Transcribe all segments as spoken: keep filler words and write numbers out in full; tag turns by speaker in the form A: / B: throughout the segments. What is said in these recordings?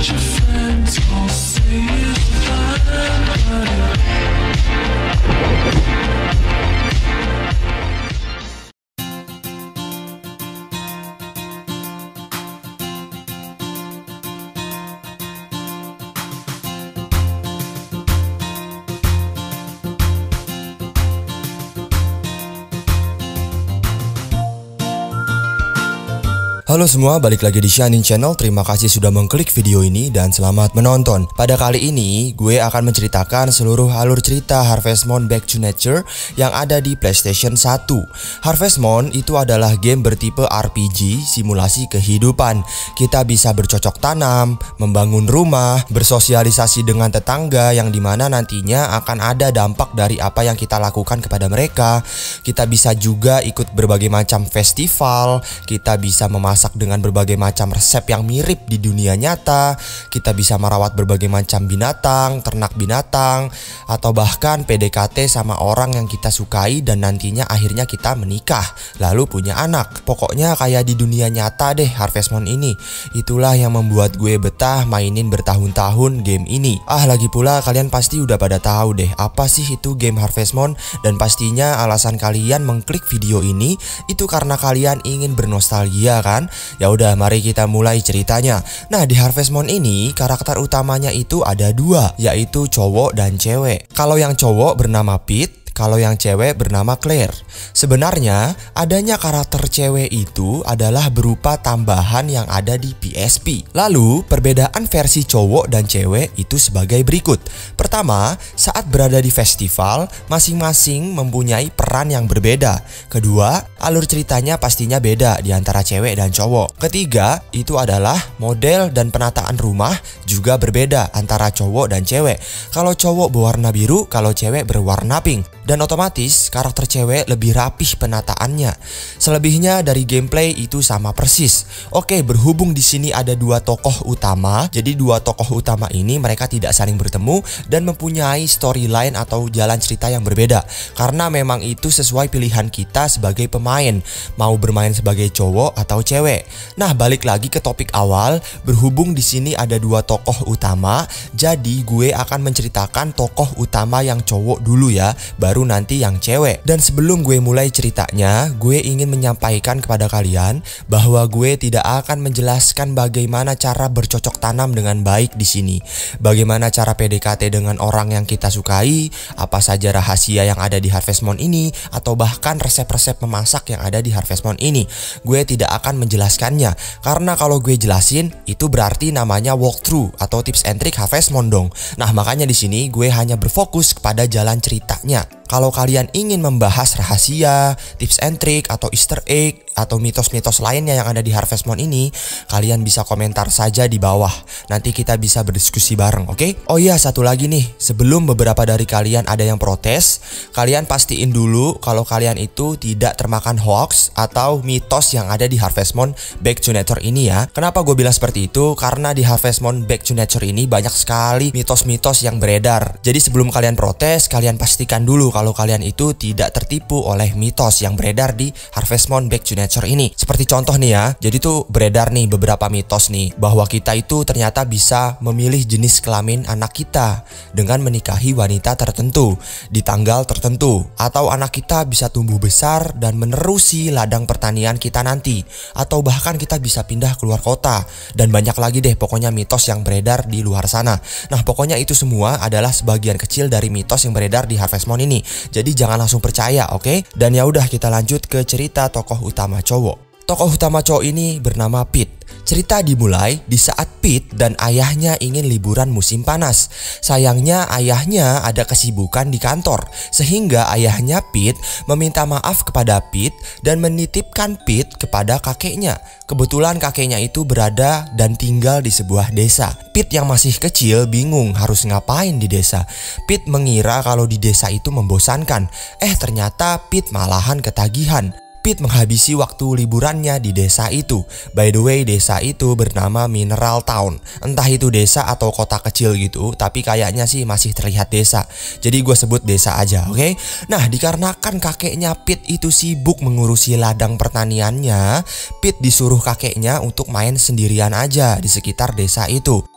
A: Halo semua, balik lagi di Shining Channel. Terima kasih sudah mengklik video ini dan selamat menonton. Pada kali ini, gue akan menceritakan seluruh alur cerita Harvest Moon Back to Nature yang ada di PlayStation satu. Harvest Moon itu adalah game bertipe R P G, simulasi kehidupan. Kita bisa bercocok tanam, membangun rumah, bersosialisasi dengan tetangga yang dimana nantinya akan ada dampak dari apa yang kita lakukan kepada mereka. Kita bisa juga ikut berbagai macam festival, kita bisa memasak dengan berbagai macam resep yang mirip di dunia nyata. Kita bisa merawat berbagai macam binatang, ternak binatang, atau bahkan P D K T sama orang yang kita sukai dan nantinya akhirnya kita menikah lalu punya anak. Pokoknya kayak di dunia nyata deh Harvest Moon ini. Itulah yang membuat gue betah mainin bertahun-tahun game ini. Ah, lagi pula kalian pasti udah pada tahu deh apa sih itu game Harvest Moon, dan pastinya alasan kalian mengklik video ini itu karena kalian ingin bernostalgia kan? Ya udah, mari kita mulai ceritanya. Nah, di Harvest Moon ini karakter utamanya itu ada dua, yaitu cowok dan cewek. Kalau yang cowok bernama Pete, kalau yang cewek bernama Claire. Sebenarnya adanya karakter cewek itu adalah berupa tambahan yang ada di P S P. Lalu perbedaan versi cowok dan cewek itu sebagai berikut. Pertama, saat berada di festival, masing-masing mempunyai peran yang berbeda. Kedua, alur ceritanya pastinya beda di antara cewek dan cowok. Ketiga, itu adalah model dan penataan rumah juga berbeda antara cowok dan cewek. Kalau cowok berwarna biru, kalau cewek berwarna pink. Dan otomatis karakter cewek lebih rapih penataannya. Selebihnya dari gameplay itu sama persis. Oke, berhubung di sini ada dua tokoh utama, jadi dua tokoh utama ini mereka tidak saling bertemu dan mempunyai storyline atau jalan cerita yang berbeda. Karena memang itu sesuai pilihan kita sebagai pemain, mau bermain sebagai cowok atau cewek. Nah, balik lagi ke topik awal, berhubung di sini ada dua tokoh utama, jadi gue akan menceritakan tokoh utama yang cowok dulu ya, baru nanti yang cewek. Dan sebelum gue mulai ceritanya, gue ingin menyampaikan kepada kalian bahwa gue tidak akan menjelaskan bagaimana cara bercocok tanam dengan baik di sini, bagaimana cara P D K T dengan orang yang kita sukai, apa saja rahasia yang ada di Harvest Moon ini, atau bahkan resep-resep memasak yang ada di Harvest Moon ini. Gue tidak akan menjelaskannya, karena kalau gue jelasin itu berarti namanya walkthrough atau tips and trick Harvest Moon dong. Nah, makanya di sini gue hanya berfokus kepada jalan ceritanya. Kalau kalian ingin membahas rahasia, tips and trick, atau easter egg, atau mitos-mitos lainnya yang ada di Harvest Moon ini, kalian bisa komentar saja di bawah. Nanti kita bisa berdiskusi bareng, oke? Okay? Oh iya, satu lagi nih, sebelum beberapa dari kalian ada yang protes, kalian pastiin dulu kalau kalian itu tidak termakan hoax atau mitos yang ada di Harvest Moon Back to Nature ini ya. Kenapa gue bilang seperti itu? Karena di Harvest Moon Back to Nature ini banyak sekali mitos-mitos yang beredar. Jadi sebelum kalian protes, kalian pastikan dulu kalau kalian itu tidak tertipu oleh mitos yang beredar di Harvest Moon Back to Nature ini. Seperti contoh nih ya, jadi tuh beredar nih beberapa mitos nih, bahwa kita itu ternyata bisa memilih jenis kelamin anak kita dengan menikahi wanita tertentu di tanggal tertentu, atau anak kita bisa tumbuh besar dan menerusi ladang pertanian kita nanti, atau bahkan kita bisa pindah keluar kota, dan banyak lagi deh pokoknya mitos yang beredar di luar sana. Nah, pokoknya itu semua adalah sebagian kecil dari mitos yang beredar di Harvest Moon ini. Jadi jangan langsung percaya, oke? Okay? Dan ya udah, kita lanjut ke cerita tokoh utama cowok. Tokoh utama cowok ini bernama Pete. Cerita dimulai di saat Pete dan ayahnya ingin liburan musim panas. Sayangnya ayahnya ada kesibukan di kantor, sehingga ayahnya Pete meminta maaf kepada Pete dan menitipkan Pete kepada kakeknya. Kebetulan kakeknya itu berada dan tinggal di sebuah desa. Pete yang masih kecil bingung harus ngapain di desa. Pete mengira kalau di desa itu membosankan. Eh, ternyata Pete malahan ketagihan. Pete menghabisi waktu liburannya di desa itu. By the way, desa itu bernama Mineral Town. Entah itu desa atau kota kecil gitu, tapi kayaknya sih masih terlihat desa. Jadi gue sebut desa aja, oke? Okay? Nah, dikarenakan kakeknya Pete itu sibuk mengurusi ladang pertaniannya, Pete disuruh kakeknya untuk main sendirian aja di sekitar desa itu.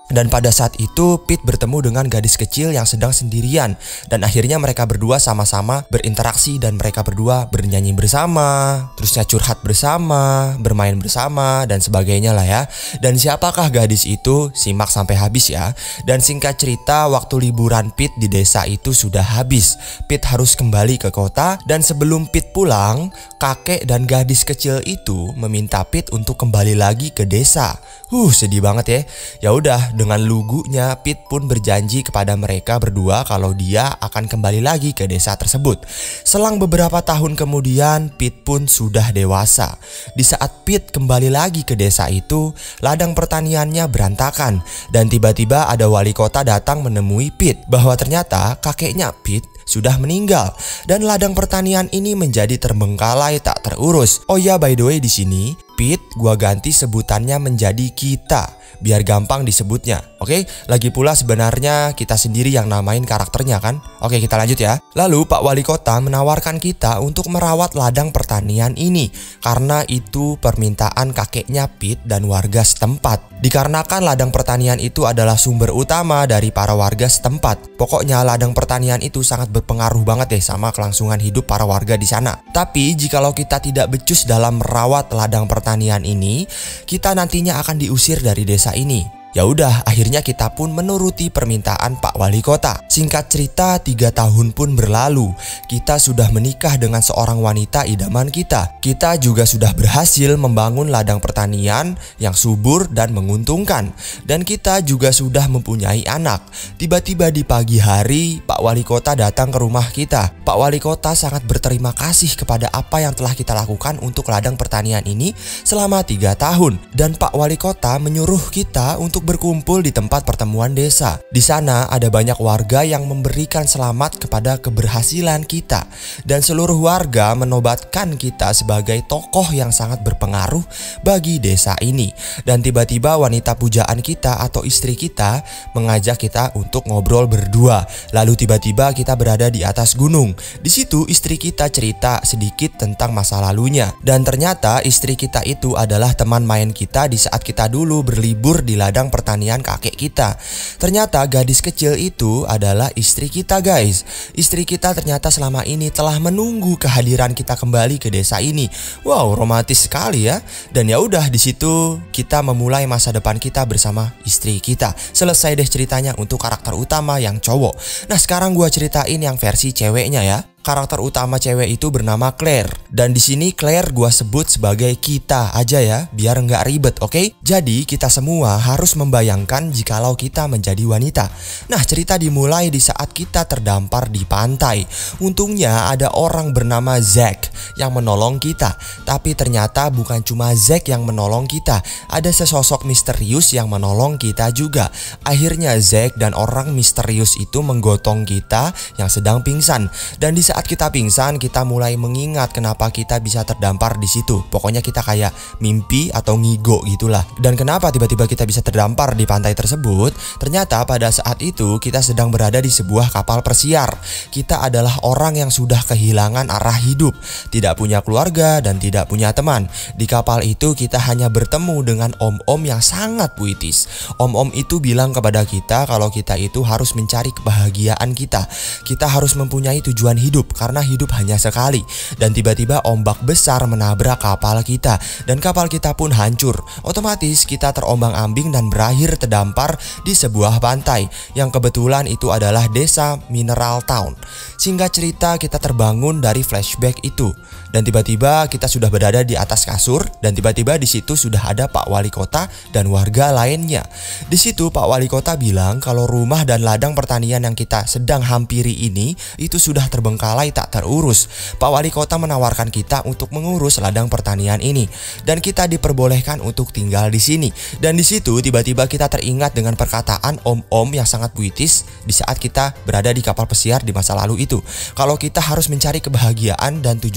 A: Dan pada saat itu Pete bertemu dengan gadis kecil yang sedang sendirian. Dan akhirnya mereka berdua sama-sama berinteraksi dan mereka berdua bernyanyi bersama, terusnya curhat bersama, bermain bersama dan sebagainya lah ya. Dan siapakah gadis itu? Simak sampai habis ya. Dan singkat cerita, waktu liburan Pete di desa itu sudah habis. Pete harus kembali ke kota dan sebelum Pete pulang, kakek dan gadis kecil itu meminta Pete untuk kembali lagi ke desa. Huh, sedih banget ya. Ya udah, dengan lugunya Pete pun berjanji kepada mereka berdua kalau dia akan kembali lagi ke desa tersebut. Selang beberapa tahun kemudian, Pete pun sudah dewasa. Di saat Pete kembali lagi ke desa itu, ladang pertaniannya berantakan dan tiba-tiba ada wali kota datang menemui Pete bahwa ternyata kakeknya Pete sudah meninggal dan ladang pertanian ini menjadi terbengkalai tak terurus. Oh ya, by the way, di sini Pete gua ganti sebutannya menjadi kita biar gampang disebutnya. Oke, lagi pula sebenarnya kita sendiri yang namain karakternya kan. Oke, kita lanjut ya. Lalu Pak Wali Kota menawarkan kita untuk merawat ladang pertanian ini karena itu permintaan kakeknya Pete dan warga setempat. Dikarenakan ladang pertanian itu adalah sumber utama dari para warga setempat. Pokoknya ladang pertanian itu sangat berpengaruh banget deh sama kelangsungan hidup para warga di sana. Tapi jikalau kita tidak becus dalam merawat ladang pertanian ini, kita nantinya akan diusir dari desa ini. Ya udah, akhirnya kita pun menuruti permintaan Pak Wali Kota. Singkat cerita, tiga tahun pun berlalu. Kita sudah menikah dengan seorang wanita idaman kita. Kita juga sudah berhasil membangun ladang pertanian yang subur dan menguntungkan. Dan kita juga sudah mempunyai anak. Tiba-tiba di pagi hari, Pak Wali Kota datang ke rumah kita. Pak Wali Kota sangat berterima kasih kepada apa yang telah kita lakukan untuk ladang pertanian ini selama tiga tahun. Dan Pak Wali Kota menyuruh kita untuk berkumpul di tempat pertemuan desa. Di sana ada banyak warga yang memberikan selamat kepada keberhasilan kita dan seluruh warga menobatkan kita sebagai tokoh yang sangat berpengaruh bagi desa ini. Dan tiba-tiba wanita pujaan kita atau istri kita mengajak kita untuk ngobrol berdua. Lalu tiba-tiba kita berada di atas gunung. Di situ istri kita cerita sedikit tentang masa lalunya dan ternyata istri kita itu adalah teman main kita di saat kita dulu berlibur di ladang pertanian kakek kita. Ternyata gadis kecil itu adalah istri kita, guys. Istri kita ternyata selama ini telah menunggu kehadiran kita kembali ke desa ini. Wow, romantis sekali ya. Dan ya udah, di situ kita memulai masa depan kita bersama istri kita. Selesai deh ceritanya untuk karakter utama yang cowok. Nah, sekarang gua ceritain yang versi ceweknya ya. Karakter utama cewek itu bernama Claire. Dan di sini Claire gua sebut sebagai kita aja ya, biar nggak ribet, oke? Okay? Jadi kita semua harus membayangkan jikalau kita menjadi wanita. Nah, cerita dimulai di saat kita terdampar di pantai. Untungnya ada orang bernama Zack yang menolong kita. Tapi ternyata bukan cuma Zack yang menolong kita, ada sesosok misterius yang menolong kita juga. Akhirnya Zack dan orang misterius itu menggotong kita yang sedang pingsan. Dan di saat kita pingsan, kita mulai mengingat kenapa kita bisa terdampar di situ. Pokoknya kita kayak mimpi atau ngigo gitulah. Dan kenapa tiba-tiba kita bisa terdampar di pantai tersebut? Ternyata pada saat itu kita sedang berada di sebuah kapal persiar. Kita adalah orang yang sudah kehilangan arah hidup, tidak punya keluarga dan tidak punya teman. Di kapal itu kita hanya bertemu dengan om-om yang sangat puitis. Om-om itu bilang kepada kita kalau kita itu harus mencari kebahagiaan kita. Kita harus mempunyai tujuan hidup karena hidup hanya sekali. Dan tiba-tiba ombak besar menabrak kapal kita dan kapal kita pun hancur. Otomatis kita terombang-ambing dan berakhir terdampar di sebuah pantai yang kebetulan itu adalah desa Mineral Town. Singkat cerita, kita terbangun dari flashback itu dan tiba-tiba kita sudah berada di atas kasur dan tiba-tiba di situ sudah ada Pak Wali Kota dan warga lainnya. Di situ Pak Wali Kota bilang kalau rumah dan ladang pertanian yang kita sedang hampiri ini itu sudah terbengkalai tak terurus. Pak Wali Kota menawarkan kita untuk mengurus ladang pertanian ini dan kita diperbolehkan untuk tinggal di sini. Dan di situ tiba-tiba kita teringat dengan perkataan om-om yang sangat puitis di saat kita berada di kapal pesiar di masa lalu itu. Kalau kita harus mencari kebahagiaan dan tujuan hidup kita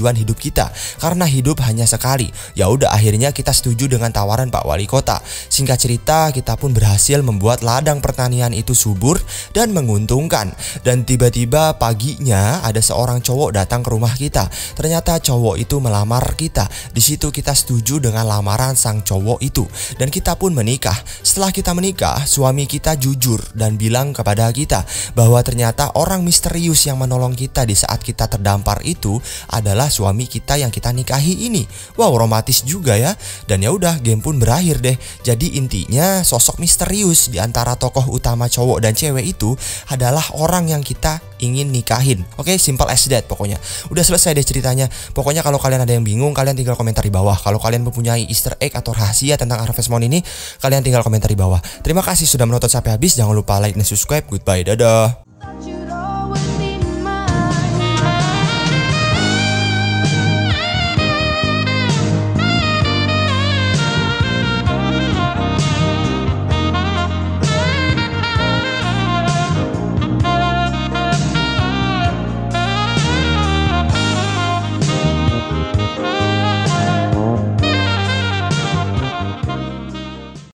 A: kita karena hidup hanya sekali. Ya udah, akhirnya kita setuju dengan tawaran Pak Wali Kota. Singkat cerita, kita pun berhasil membuat ladang pertanian itu subur dan menguntungkan. Dan tiba-tiba paginya ada seorang cowok datang ke rumah kita. Ternyata cowok itu melamar kita. Di situ kita setuju dengan lamaran sang cowok itu dan kita pun menikah. Setelah kita menikah, suami kita jujur dan bilang kepada kita bahwa ternyata orang misterius yang menolong kita di saat kita terdampar itu adalah suami kita yang kita nikahi ini. Wow, romantis juga ya. Dan ya udah, game pun berakhir deh. Jadi intinya sosok misterius di antara tokoh utama cowok dan cewek itu adalah orang yang kita ingin nikahin. Oke, simple as that pokoknya. Udah selesai deh ceritanya. Pokoknya kalau kalian ada yang bingung, kalian tinggal komentar di bawah. Kalau kalian mempunyai easter egg atau rahasia tentang Harvest Moon ini, kalian tinggal komentar di bawah. Terima kasih sudah menonton sampai habis. Jangan lupa like dan subscribe. Goodbye, dadah.